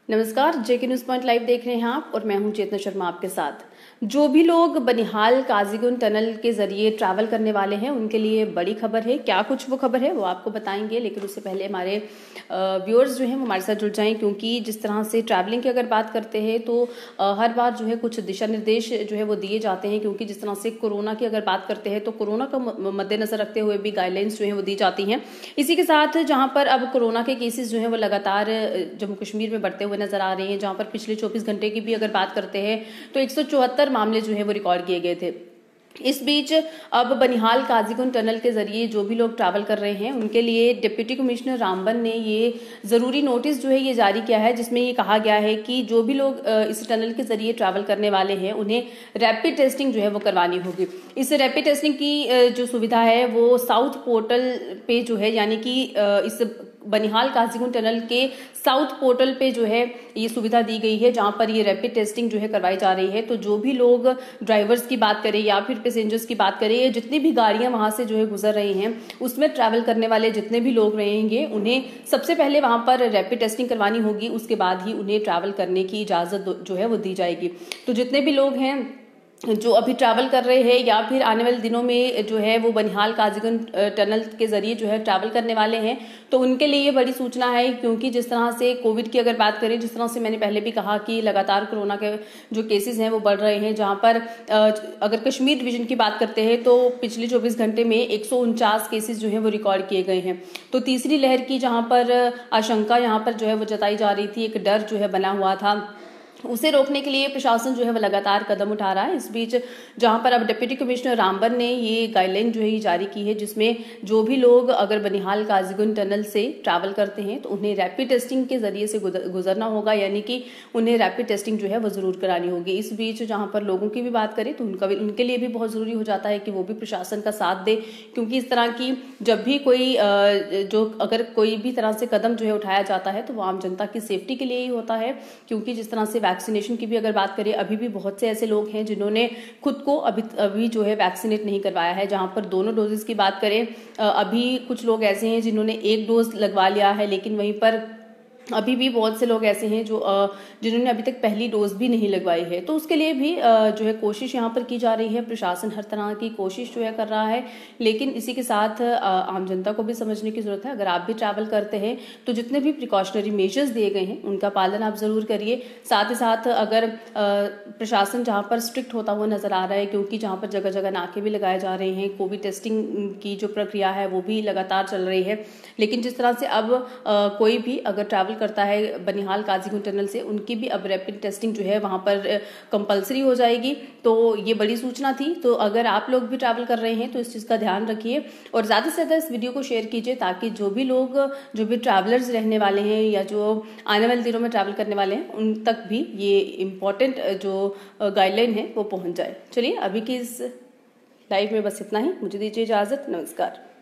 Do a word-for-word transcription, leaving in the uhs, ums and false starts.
नमस्कार, जेके news point live देख रहे हैं आप और मैं हूं चेतना शर्मा आपके साथ। जो भी लोग बनिहाल काजीगुंड टनल के जरिए ट्रैवल करने वाले हैं उनके लिए बड़ी खबर है। क्या कुछ वो खबर है वो आपको बताएंगे, लेकिन उससे पहले हमारे व्यूअर्स जो हैं वो हमारे साथ जुड़ जाएं, क्योंकि जिस तरह से ट्रैवलिंग की अगर बात करते हैं तो आ, हर बार जो है कुछ दिशा निर्देश जो है वो दिए जाते हैं। क्योंकि जिस तरह से कोरोना की अगर बात करते हैं तो कोरोना का मद्देनजर रखते हुए भी गाइडलाइंस जो है वो दी जाती हैं। इसी के साथ जहां पर अब कोरोना के केसेस जो है वो लगातार जम्मू कश्मीर में बढ़ते हुए नजर आ रहे हैं, जहां पर पिछले चौबीस घंटे की भी अगर बात करते हैं तो एक सौ चौहत्तर मामले जो है वो रिकॉर्ड किए गए थे। इस बीच अब बनिहाल काजीगुंड टनल के जरिए जो भी लोग ट्रैवल कर रहे हैं उनके लिए डिप्टी कमिश्नर रामबन ने ये जरूरी नोटिस जो है ये जारी किया है, जिसमें ये कहा गया है कि जो भी लोग इस टनल के जरिए ट्रैवल करने वाले हैं उन्हें रैपिड टेस्टिंग जो है वो करवानी होगी। इस रैपिड टेस्टिंग की जो सुविधा है वो साउथ पोर्टल पे जो है, यानी कि इस बनिहाल काजीगुंड टनल के साउथ पोर्टल पे जो है ये सुविधा दी गई है, जहां पर ये रैपिड टेस्टिंग जो है करवाई जा रही है। तो जो भी लोग ड्राइवर्स की बात करें या फिर पैसेंजर्स की बात करें, जितनी भी गाड़ियां वहां से जो है गुजर रही हैं उसमें ट्रैवल करने वाले जितने भी लोग रहेंगे उन्हें सबसे पहले वहां पर रैपिड टेस्टिंग करवानी होगी। उसके बाद ही उन्हें ट्रैवल करने की इजाजत जो है वो दी जाएगी। तो जितने भी लोग हैं जो अभी ट्रैवल कर रहे हैं या फिर आने वाले दिनों में जो है वो बनिहाल काजीगुंड टनल के जरिए जो है ट्रैवल करने वाले हैं, तो उनके लिए ये बड़ी सूचना है। क्योंकि जिस तरह से कोविड की अगर बात करें, जिस तरह से मैंने पहले भी कहा कि लगातार कोरोना के जो केसेस हैं वो बढ़ रहे हैं, जहां पर अगर कश्मीर डिवीजन की बात करते हैं तो पिछले चौबीस घंटे में एक सौ उनचास केसेस जो है वो रिकॉर्ड किए गए हैं। तो तीसरी लहर की जहां पर आशंका यहाँ पर जो है वो जताई जा रही थी, एक डर जो है बना हुआ था, उसे रोकने के लिए प्रशासन जो है वो लगातार कदम उठा रहा है। इस बीच जहां पर अब डिप्टी कमिश्नर रामबन ने ये गाइडलाइन जो है जारी की है, जिसमें जो भी लोग अगर बनिहाल काजीगुंड टनल से ट्रैवल करते हैं तो उन्हें रैपिड टेस्टिंग के जरिए से गुजरना होगा, यानी कि उन्हें रैपिड टेस्टिंग जो है वो जरूर करानी होगी। इस बीच जहां पर लोगों की भी बात करें तो उनका भी उनके लिए भी बहुत जरूरी हो जाता है कि वो भी प्रशासन का साथ दे। क्योंकि इस तरह की जब भी कोई जो अगर कोई भी तरह से कदम जो है उठाया जाता है तो वो आम जनता की सेफ्टी के लिए ही होता है। क्योंकि जिस तरह से वैक्सीनेशन की भी अगर बात करें, अभी भी बहुत से ऐसे लोग हैं जिन्होंने खुद को अभी अभी जो है वैक्सीनेट नहीं करवाया है। जहां पर दोनों डोजेस की बात करें, अभी कुछ लोग ऐसे हैं जिन्होंने एक डोज लगवा लिया है, लेकिन वहीं पर अभी भी बहुत से लोग ऐसे हैं जो जिन्होंने अभी तक पहली डोज भी नहीं लगवाई है। तो उसके लिए भी जो है कोशिश यहाँ पर की जा रही है। प्रशासन हर तरह की कोशिश जो है कर रहा है, लेकिन इसी के साथ आम जनता को भी समझने की जरूरत है। अगर आप भी ट्रैवल करते हैं तो जितने भी प्रिकॉशनरी मेजर्स दिए गए हैं उनका पालन आप जरूर करिए। साथ ही साथ अगर प्रशासन जहाँ पर स्ट्रिक्ट होता हुआ नजर आ रहा है, क्योंकि जहाँ पर जगह जगह नाके भी लगाए जा रहे हैं, कोविड टेस्टिंग की जो प्रक्रिया है वो भी लगातार चल रही है, लेकिन जिस तरह से अब कोई भी अगर ट्रैवल करता है बनिहाल काजीगुंड टनल से, उनकी भी अब रैपिड टेस्टिंग जो है वहां पर कंपलसरी हो जाएगी। तो ये बड़ी सूचना थी। तो अगर आप लोग भी ट्रैवल कर रहे हैं तो इस चीज का ध्यान रखिए और ज्यादा से ज्यादा इस वीडियो को शेयर कीजिए, ताकि जो भी लोग जो भी ट्रैवलर्स रहने वाले हैं या जो आने वाले दिनों में ट्रैवल करने वाले हैं उन तक भी ये इम्पोर्टेंट जो गाइडलाइन है वो पहुंच जाए। चलिए, अभी की इस लाइव में बस इतना ही। मुझे दीजिए इजाजत। नमस्कार।